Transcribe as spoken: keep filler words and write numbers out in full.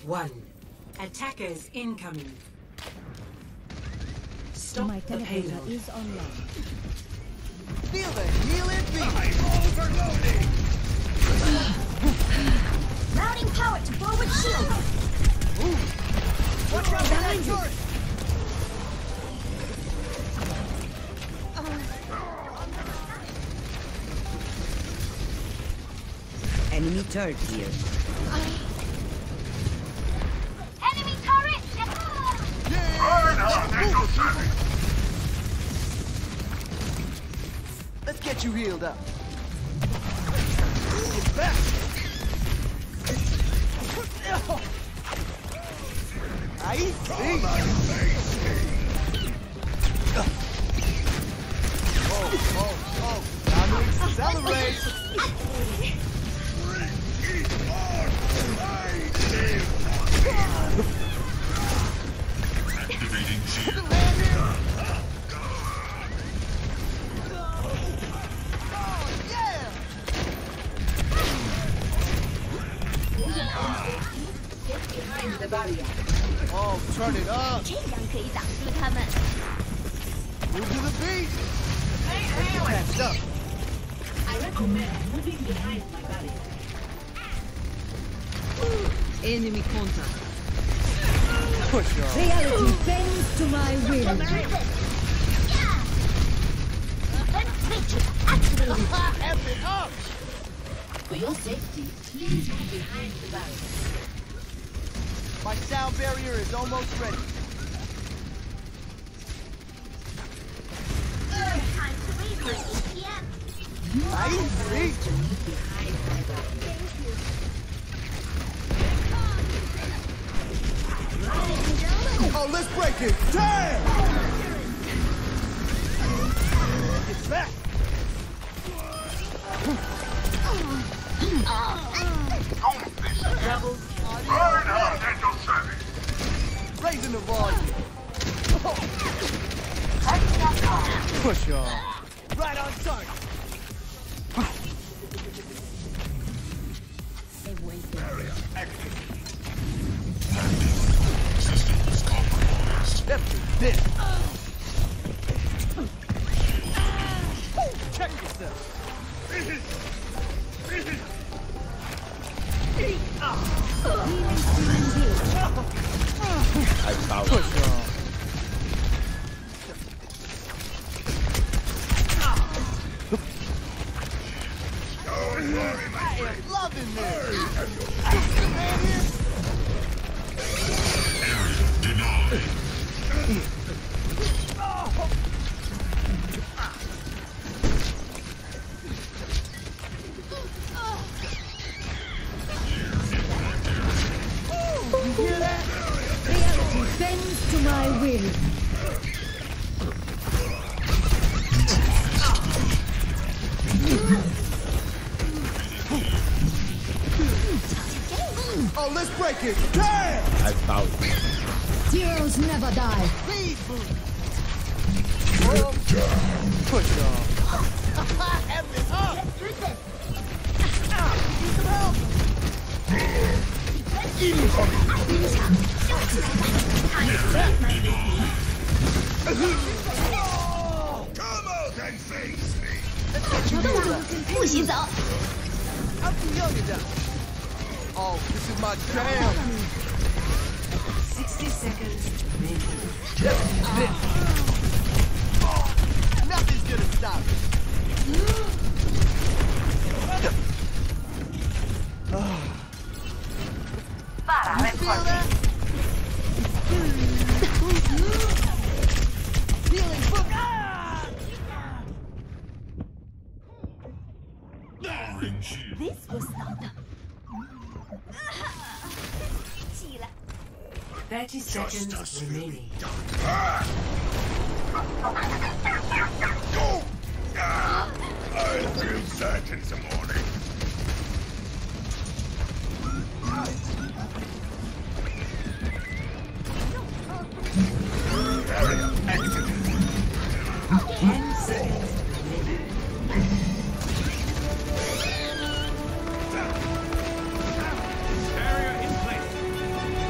one. Attackers incoming. Stop My the teleporter payload. is online. Feel the healing beat. I'm overloading! Routing power to forward shield. Watch out for that turret. Enemy turret here. Enemy turret. Let's get you healed up. Get back. I see. Oh, oh, oh. Time to accelerate. Activating shield. Oh, turn it up. 这样可以挡住他们。 Move to the beat. Catch up. I recommend moving behind my barrier. Enemy contact. Push on. Reality bends to my will. F it up. For your safety, please move behind the barrier. My sound barrier is almost ready. Time to raise my A P M. I see. Oh, let's break it. Damn! Get back. Double Burn out at your service! Raising the volume. Push on. Right on target. Barrier active. Landing. Systems compromised. After this. Check yourself. I found Push on. Don't worry, my I am loving this. Man here. area denied. You hear that? Reality bends to my will. Oh, let's break it. Damn! I found Heroes never die. Speed boost. Push on. F it up. Let's do this. Need some help. Come out and face me! Let's get you healed up. 不许走。 I'm too young to die. Oh, this is my jam. sixty seconds remaining. Nothing's gonna stop it. You feel that? Healing book. Ah! Lowering shield. This was not the. 起来。 thirty seconds remaining. Go! Ah, I'll feel that in the morning. Barrier active. ten seconds remaining. Barrier in place.